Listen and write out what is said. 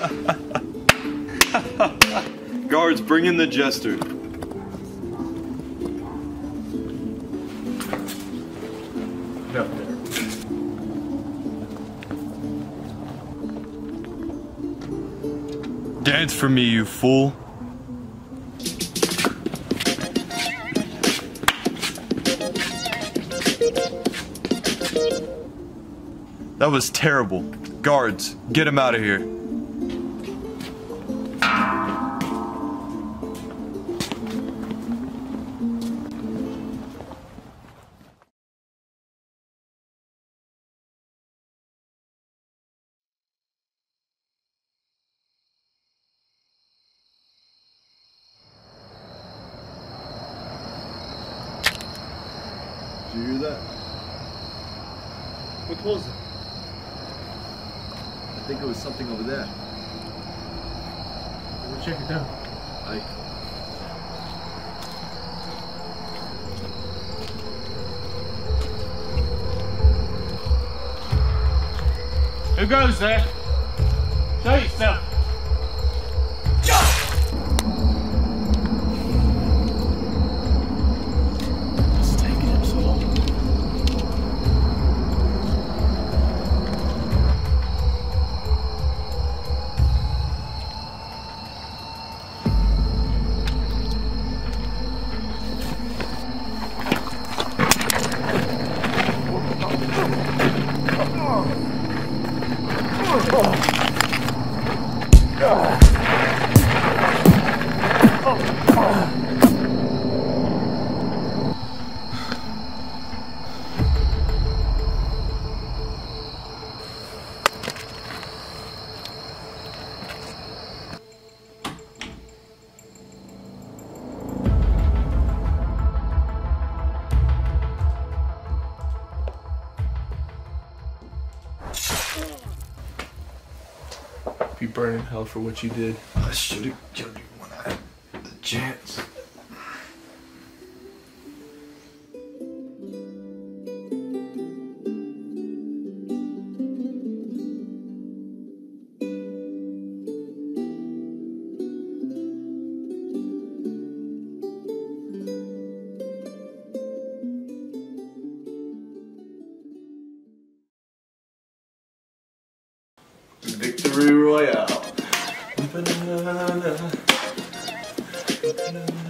Guards, bring in the Jester. Up there. Dance for me, you fool. That was terrible. Guards, get him out of here. Did you hear that? What was it? I think it was something over there. We'll check it out. Who goes there? Show yourself. What's taking him so long? You burn in hell for what you did. I should have killed you when I had the chance. Victory Royale.